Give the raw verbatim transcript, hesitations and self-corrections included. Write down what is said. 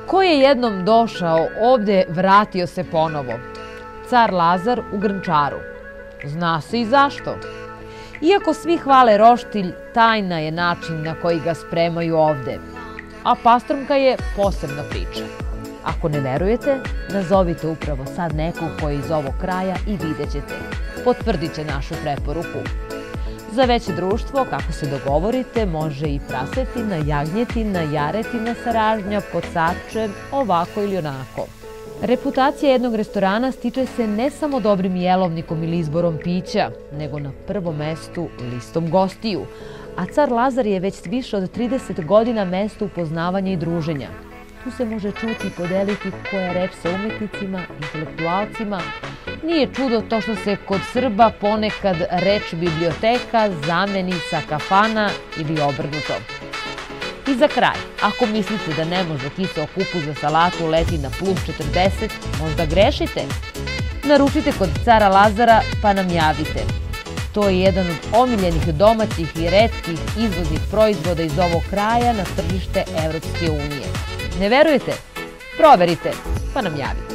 Ko je jednom došao ovde, vratio se ponovo. Car Lazar u Grnčaru. Zna se i zašto. Iako svi hvale roštilj, tajna je način na koji ga spremaju ovde. A pastrmka je posebna priča. Ako ne verujete, nazovite upravo sad nekog koji je iz ovog kraja i vidjet ćete. Potvrdit će našu preporuku. Za veće društvo, kako se dogovorite, može i prasetina, jagnjetina, jaretina sa ražnja, pocačem, ovako ili onako. Reputacija jednog restorana stiče se ne samo dobrim jelovnikom ili izborom pića, nego na prvom mestu listom gostiju. A car Lazar je već više od trideset godina mesto upoznavanja i druženja. Tu se može čuti i podeliti koja reč sa umetnicima, intelektualcima. Nije čudo to što se kod Srba ponekad reč biblioteka zameni sa kafana ili obrnuto. I za kraj, ako mislite da ne može kiseo kupus za salatu leti na plus četrdeset, možda grešite. Naručite kod cara Lazara pa nam javite. To je jedan od omiljenih domaćih i retkih izvoznih proizvoda iz ovog kraja na tržište Evropske unije. Ne verujete? Proverite pa nam javite.